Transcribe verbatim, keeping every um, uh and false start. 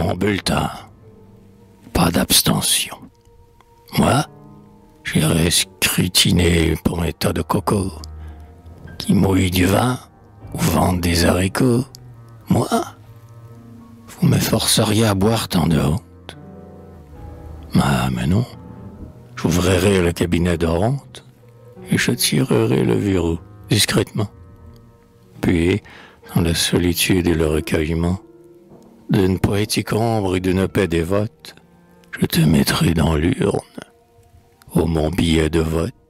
mon bulletin. Pas d'abstention. Moi, j'irai scrutiner pour un tas de coco qui mouille du vin ou vendent des haricots. Moi, vous me forceriez à boire tant de honte. Ah, mais non. J'ouvrirai le cabinet de honte et je tirerai le verrou discrètement. Puis, dans la solitude et le recueillement, d'une poétique ombre et d'une paix dévote, je te mettrai dans l'urne, ô mon billet de vote.